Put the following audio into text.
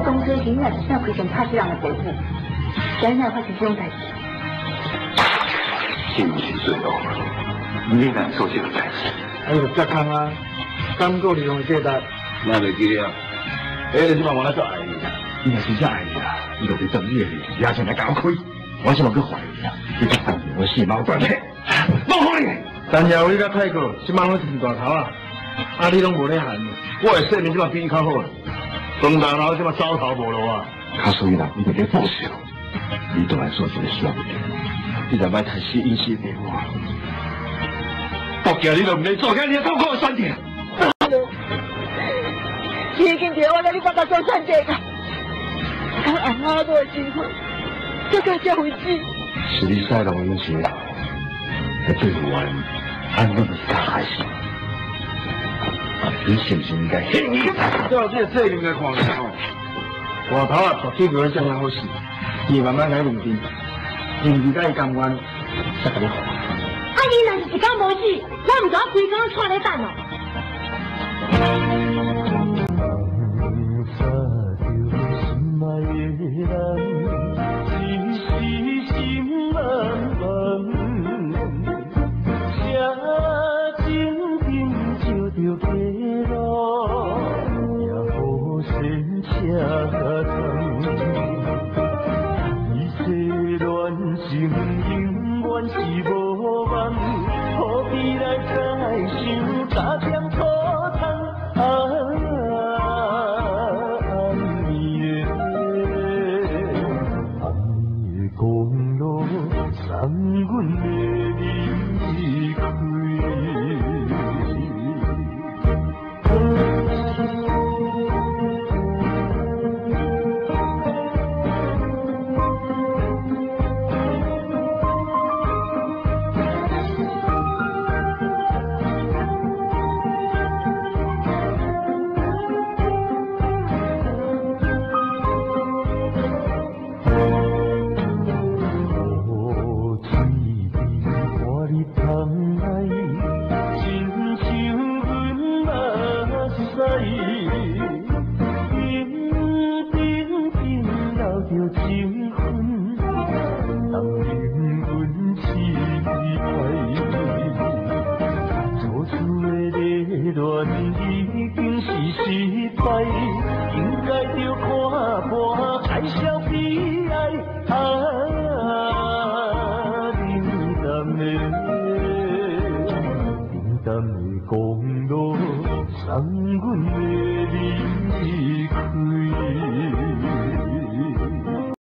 当初囡仔是啥亏欠拍死人的父母，现在发生这种代志， 是不是最后你难做这个代志？ 哎呦，这坑啊！敢够利用价值？ 那袂记啊！哎，你妈我来做爱你啦！ 你若真正爱你啦，你就别等你的也先来搞开。我怎么去怀疑啊？你这三年我死猫断气，不可能！但是你甲泰哥，即摆拢是大头啊！啊，你拢无咧喊，我的性命即摆比你较好啦。东大佬即摆糟蹋无路啊！他所以啦，你就别报仇。你都来做这个事啊！你就莫太死因死给我。我叫你都唔免做，今日痛苦的身体。 已经听我甲你爸爸做产这个，看阿妈多辛苦，这个才为止。 是你塞龙因是，在对我安那么大害死，你是不是应该恨你？照这责任来看哦，外头啊，绝对不会这样好事，你慢慢来认真，认真甲伊甘愿，才甲你好。 啊，你若是一工无事，我唔知规工串咧等哦。 应该着看破，爱笑悲哀。